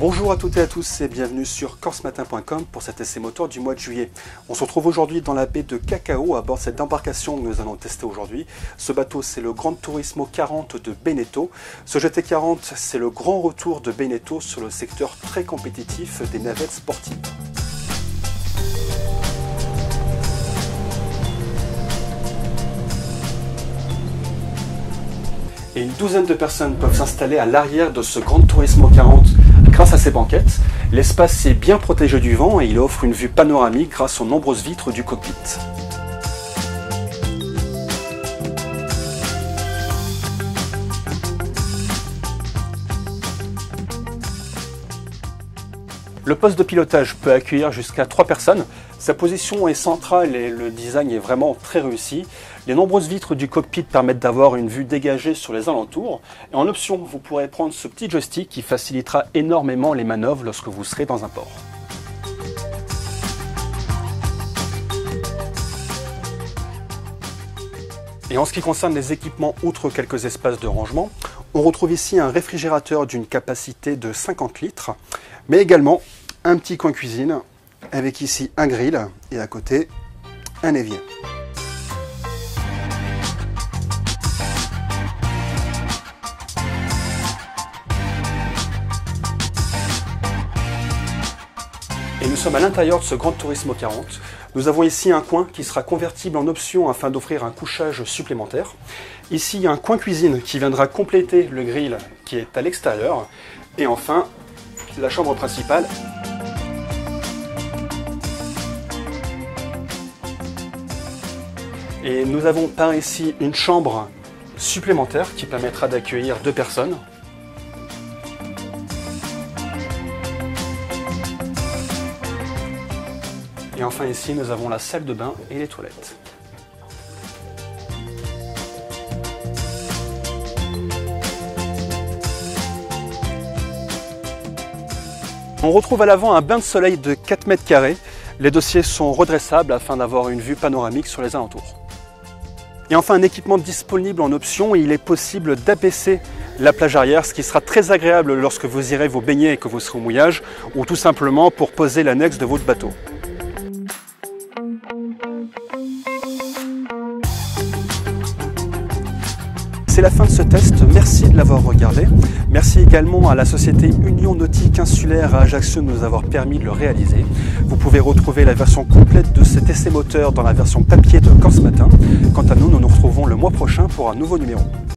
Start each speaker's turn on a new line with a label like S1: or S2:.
S1: Bonjour à toutes et à tous et bienvenue sur corsematin.com pour cet essai moteur du mois de juillet. On se retrouve aujourd'hui dans la baie de Cacao à bord de cette embarcation que nous allons tester aujourd'hui. Ce bateau, c'est le Gran Turismo 40 de Beneteau. Ce GT40, c'est le grand retour de Beneteau sur le secteur très compétitif des navettes sportives. Et une douzaine de personnes peuvent s'installer à l'arrière de ce Gran Turismo 40 grâce à ses banquettes. L'espace est bien protégé du vent et il offre une vue panoramique grâce aux nombreuses vitres du cockpit. Le poste de pilotage peut accueillir jusqu'à 3 personnes. Sa position est centrale et le design est vraiment très réussi. Les nombreuses vitres du cockpit permettent d'avoir une vue dégagée sur les alentours. Et en option, vous pourrez prendre ce petit joystick qui facilitera énormément les manœuvres lorsque vous serez dans un port. Et en ce qui concerne les équipements, outre quelques espaces de rangement, on retrouve ici un réfrigérateur d'une capacité de 50 litres, mais également un petit coin cuisine avec ici un grill et à côté un évier. Et nous sommes à l'intérieur de ce Gran Turismo 40. Nous avons ici un coin qui sera convertible en option afin d'offrir un couchage supplémentaire. Ici, il y a un coin cuisine qui viendra compléter le grill qui est à l'extérieur. Et enfin, la chambre principale. Et nous avons par ici une chambre supplémentaire qui permettra d'accueillir 2 personnes. Et enfin ici, nous avons la salle de bain et les toilettes. On retrouve à l'avant un bain de soleil de 4 mètres carrés. Les dossiers sont redressables afin d'avoir une vue panoramique sur les alentours. Et enfin, un équipement disponible en option, il est possible d'abaisser la plage arrière, ce qui sera très agréable lorsque vous irez vous baigner et que vous serez au mouillage, ou tout simplement pour poser l'annexe de votre bateau. C'est la fin de ce test, merci de l'avoir regardé. Merci également à la société Union Nautique Insulaire à Ajaccio de nous avoir permis de le réaliser. Vous pouvez retrouver la version complète de cet essai moteur dans la version papier de Corsematin. Quant à nous, nous nous retrouvons le mois prochain pour un nouveau numéro.